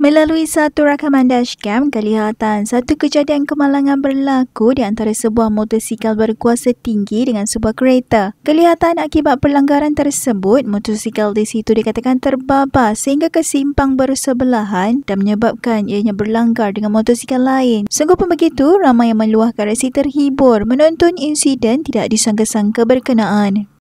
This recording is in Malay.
Melalui satu rakaman dashcam, kelihatan satu kejadian kemalangan berlaku di antara sebuah motosikal berkuasa tinggi dengan sebuah kereta. Kelihatan akibat pelanggaran tersebut, motosikal di situ dikatakan terbabas sehingga ke simpang bersebelahan dan menyebabkan ianya berlanggar dengan motosikal lain. Sungguh pun begitu, ramai yang meluahkan rasa terhibur menonton insiden tidak disangka-sangka berkenaan.